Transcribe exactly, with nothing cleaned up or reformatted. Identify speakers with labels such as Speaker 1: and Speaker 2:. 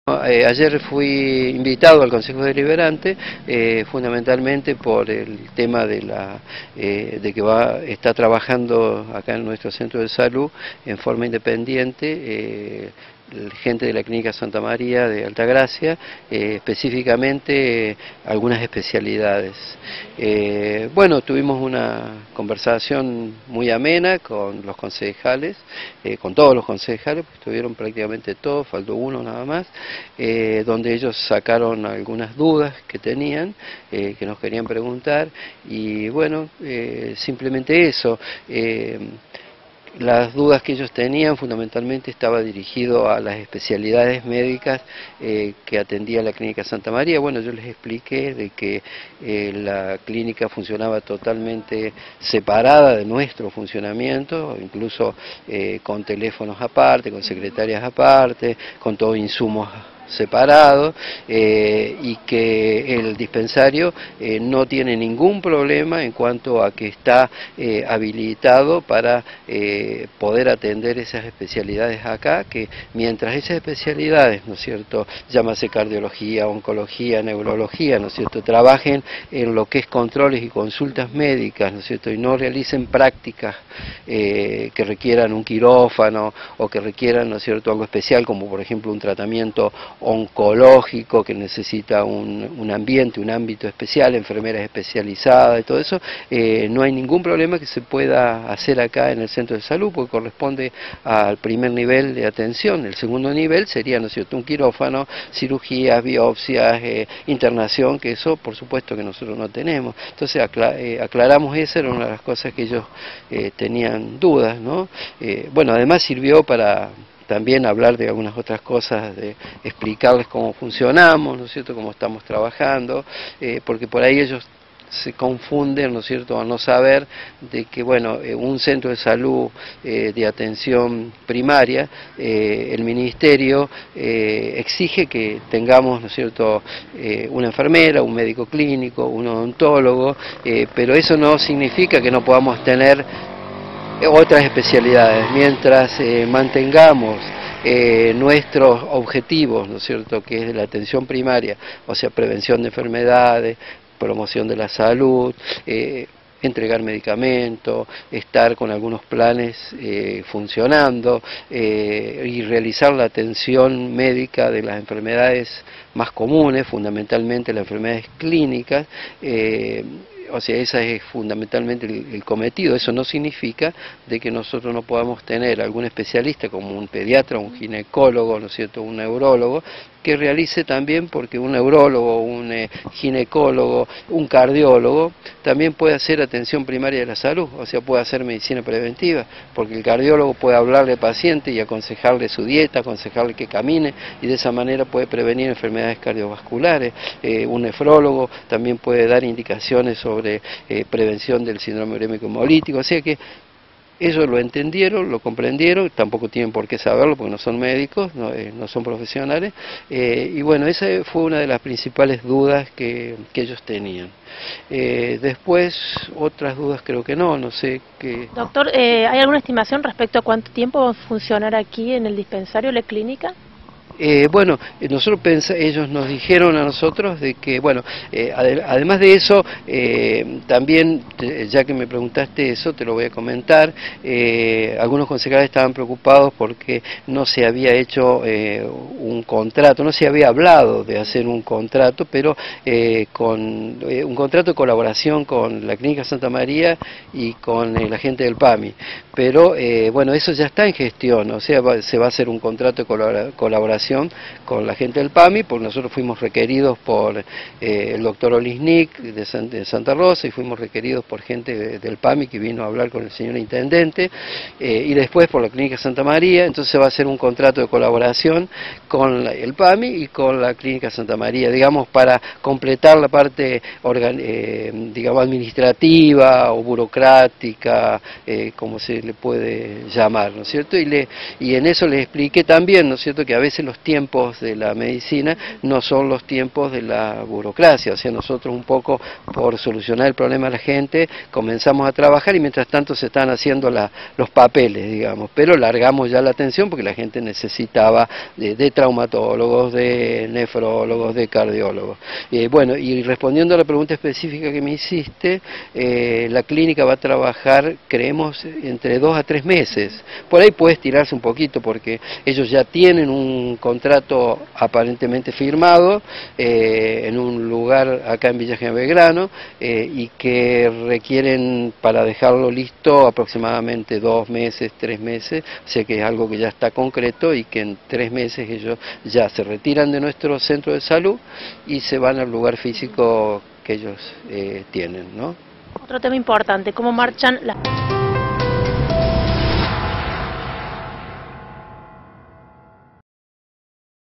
Speaker 1: Eh, ayer fui invitado al Consejo Deliberante, eh, fundamentalmente por el tema de, la, eh, de que va, está trabajando acá en nuestro centro de salud en forma independiente, eh, gente de la Clínica Santa María de Altagracia, eh, específicamente eh, algunas especialidades. Eh, bueno, tuvimos una conversación muy amena con los concejales, eh, con todos los concejales, pues estuvieron prácticamente todos, faltó uno nada más, eh, donde ellos sacaron algunas dudas que tenían, eh, que nos querían preguntar, y bueno, eh, simplemente eso. Eh, Las dudas que ellos tenían fundamentalmente estaba dirigido a las especialidades médicas eh, que atendía la Clínica Santa María. Bueno, yo les expliqué de que eh, la clínica funcionaba totalmente separada de nuestro funcionamiento, incluso eh, con teléfonos aparte, con secretarias aparte, con todo insumos separado, eh, y que el dispensario eh, no tiene ningún problema en cuanto a que está eh, habilitado para eh, poder atender esas especialidades acá, que mientras esas especialidades, ¿no es cierto?, llámase cardiología, oncología, neurología, ¿no es cierto?, trabajen en lo que es controles y consultas médicas, ¿no es cierto?, y no realicen prácticas eh, que requieran un quirófano o que requieran, ¿no es cierto?, algo especial, como por ejemplo un tratamiento oncológico que necesita un, un ambiente, un ámbito especial, enfermeras especializadas y todo eso, eh, no hay ningún problema que se pueda hacer acá en el centro de salud, porque corresponde al primer nivel de atención. El segundo nivel sería, ¿no es cierto?, un quirófano, cirugías, biopsias, eh, internación, que eso por supuesto que nosotros no tenemos. Entonces acla eh, aclaramos esa, era una de las cosas que ellos eh, tenían dudas, ¿no? Eh, bueno, además sirvió para también hablar de algunas otras cosas, de explicarles cómo funcionamos, ¿no es cierto?, cómo estamos trabajando, eh, porque por ahí ellos se confunden, ¿no es cierto?, al no saber de que, bueno, eh, un centro de salud eh, de atención primaria, eh, el Ministerio eh, exige que tengamos, ¿no es cierto?, eh, una enfermera, un médico clínico, un odontólogo, eh, pero eso no significa que no podamos tener otras especialidades. Mientras eh, mantengamos eh, nuestros objetivos, ¿no es cierto?, que es de la atención primaria, o sea, prevención de enfermedades, promoción de la salud, eh, entregar medicamentos, estar con algunos planes eh, funcionando eh, y realizar la atención médica de las enfermedades más comunes, fundamentalmente las enfermedades clínicas, eh, o sea, ese es fundamentalmente el, el cometido. Eso no significa de que nosotros no podamos tener algún especialista como un pediatra, un ginecólogo, ¿no es cierto?, un neurólogo, que realice también, porque un neurólogo, un eh, ginecólogo, un cardiólogo, también puede hacer atención primaria de la salud, o sea, puede hacer medicina preventiva, porque el cardiólogo puede hablarle al paciente y aconsejarle su dieta, aconsejarle que camine, y de esa manera puede prevenir enfermedades cardiovasculares. Eh, un nefrólogo también puede dar indicaciones sobre eh, prevención del síndrome urémico hemolítico, o sea que ellos lo entendieron, lo comprendieron, tampoco tienen por qué saberlo porque no son médicos, no, eh, no son profesionales, eh, y bueno, esa fue una de las principales dudas que, que ellos tenían. Eh, después, otras dudas creo que no, no sé qué...
Speaker 2: Doctor, eh, ¿hay alguna estimación respecto a cuánto tiempo va a funcionar aquí en el dispensario, la clínica?
Speaker 1: Eh, bueno, nosotros pens ellos nos dijeron a nosotros de que, bueno, eh, ade además de eso, eh, también, te, ya que me preguntaste eso, te lo voy a comentar, eh, algunos concejales estaban preocupados porque no se había hecho eh, un contrato, no se había hablado de hacer un contrato, pero eh, con eh, un contrato de colaboración con la Clínica Santa María y con eh, la gente del PAMI, pero eh, bueno, eso ya está en gestión, o sea, va, se va a hacer un contrato de colaboración con la gente del PAMI, porque nosotros fuimos requeridos por eh, el doctor Olisnik de, San, de Santa Rosa, y fuimos requeridos por gente de, del PAMI que vino a hablar con el señor intendente, eh, y después por la Clínica Santa María. Entonces se va a hacer un contrato de colaboración con la, el PAMI y con la Clínica Santa María, digamos, para completar la parte organ, eh, digamos, administrativa o burocrática, eh, como se le puede llamar, ¿no es cierto? Y, le, y en eso les expliqué también, ¿no es cierto?, que a veces los los tiempos de la medicina no son los tiempos de la burocracia, o sea, nosotros un poco por solucionar el problema de la gente comenzamos a trabajar y mientras tanto se están haciendo la, los papeles, digamos, pero largamos ya la atención porque la gente necesitaba de, de traumatólogos, de nefrólogos, de cardiólogos. Eh, bueno, y respondiendo a la pregunta específica que me hiciste, eh, la clínica va a trabajar, creemos, entre dos a tres meses. Por ahí puede estirarse un poquito porque ellos ya tienen un contrato aparentemente firmado eh, en un lugar acá en Villa General Belgrano eh, y que requieren para dejarlo listo aproximadamente dos meses, tres meses, o sea que es algo que ya está concreto y que en tres meses ellos ya se retiran de nuestro centro de salud y se van al lugar físico que ellos eh, tienen, ¿no?
Speaker 2: Otro tema importante, ¿cómo marchan las...